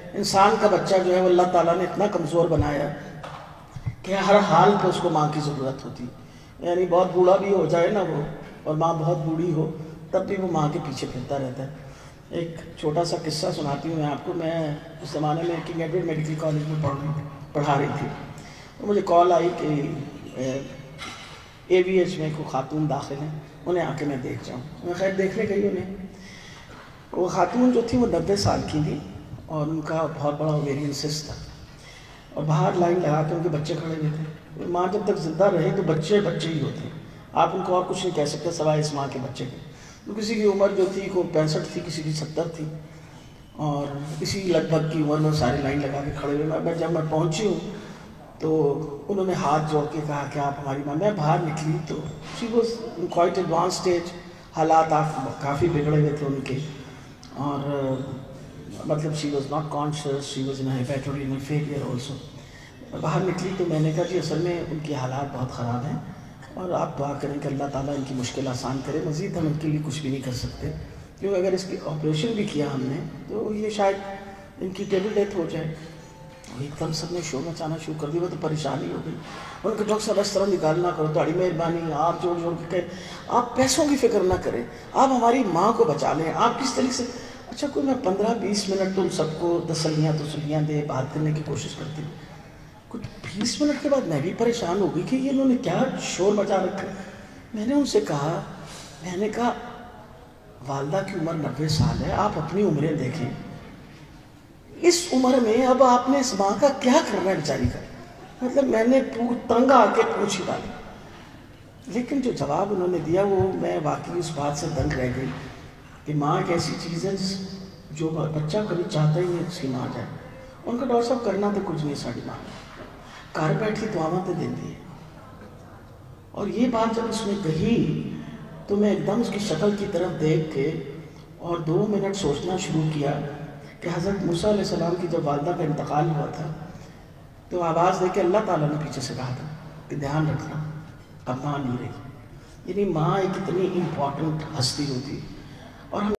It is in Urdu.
انسان کا بچہ جو ہے وہ اللہ تعالیٰ نے اتنا کمزور بنایا کہ ہر حال پہ اس کو ماں کی ضرورت ہوتی، یعنی بہت بوڑھا بھی ہو جائے نا وہ اور ماں بہت بوڑھی ہو تب بھی وہ ماں کے پیچھے پھرتا رہتا ہے۔ ایک چھوٹا سا قصہ سناتی ہوں میں آپ کو۔ میں اس زمانے میں کنگ ایڈورڈ میڈیکل کالج میں پڑھا رہی تھی، تو مجھے کال آئی کہ اے بی ایچ میں کوئی خاتون داخل ہیں، انہیں آ کے میں دیکھ جاؤں۔ میں خیر دیکھنے گئی انہیں۔ وہ خاتون جو تھی وہ 90 سال کی تھی اور ان کا بہت بڑا اوویرین سسٹ تھا، اور باہر لائن لگا کے ان کے بچے کھڑے ہوئے تھے۔ ماں جب تک زندہ رہے تو بچے بچے ہی ہوتے ہیں، آپ ان کو اور کچھ نہیں کہہ سکتے سوائے اس ماں کے بچے کے۔ تو کسی کی عمر جو تھی کوئی 65 تھی، کسی کی 70 تھی، اور اسی لگ بھگ کی عمر میں ساری لائن لگا کے کھڑے ہوئے۔ جب میں پہنچی ہوں تو انہوں نے ہاتھ جوڑ کے کہا کہ آپ ہماری ماں۔ میں باہر نکلی تو she was in quite advance stage, حالات کافی بگڑے ہوئے تھے ان کے، اور مطلب she was not conscious, she was in hepatorenal failure also. باہر نکلی تو میں نے کہا جی اصل میں ان کی حالات بہت خراب ہیں اور آپ دعا کریں کہ اللہ تعالیٰ ان کی مشکل آسان کرے، مزید ہم ان کے لیے کچھ بھی نہیں کر سکتے، کیونکہ اگر اس کی آپریشن بھی کیا ہم نے تو یہ شاید ان کی ٹیبل ڈیتھ ہو جائے۔ ایک دم سب نے شور مچانا شروع کر دیا، وہ تو پریشانی ہو گئی۔ ان کے ڈاکٹر صاحب اس طرح نکالنا کرو، تھوڑی مہربانی، آپ جوڑ جوڑ کے کہیں آپ پیسوں کی فکر نہ کریں، آپ ہماری ماں کو بچا لیں۔ آپ کس طریقے سے اچھا کوئی میں 15-20 منٹ تو ان سب کو تسلیاں دے بات کرنے کی کوشش کرتی ہوں۔ کچھ 20 منٹ کے بعد میں بھی پریشان ہو گئی کہ یہ انہوں نے کیا شور مچا رکھا۔ میں نے ان سے کہا، میں نے کہا والدہ کی عمر 90 سال ہے، آپ اپنی عمریں دیکھیں، اس عمر میں اب آپ نے اس ماں کا کیا کرنا ہے بیچاری کا۔ مطلب میں نے تنگ آ کے پوچھ ہی ڈالی، لیکن جو جواب انہوں نے دیا وہ میں واقعی اس بات سے دنگ رہ گئی کہ ماں ایک ایسی چیز ہے جو بچہ کبھی چاہتا ہی نہیں اس کی ماں جائے۔ ان کا ڈاکٹر صاحب کرنا تو کچھ نہیں ساری ماں، گھر بیٹھ کے دعاواں تو دیتی ہے۔ اور یہ بات جب اس نے کہی تو میں ایک دم اس کی شکل کی طرف دیکھ کے اور 2 منٹ سوچنا شروع کیا کہ حضرت موسیٰ علیہ السلام کی جب والدہ کا انتقال ہوا تھا تو آواز دے کے اللہ تعالیٰ نے پیچھے سے کہا تھا کہ دھیان رکھنا اب ماں نہیں رہی۔ یعنی ماں ایک اتنی امپورٹنٹ ہستی ہوتی، اور ہم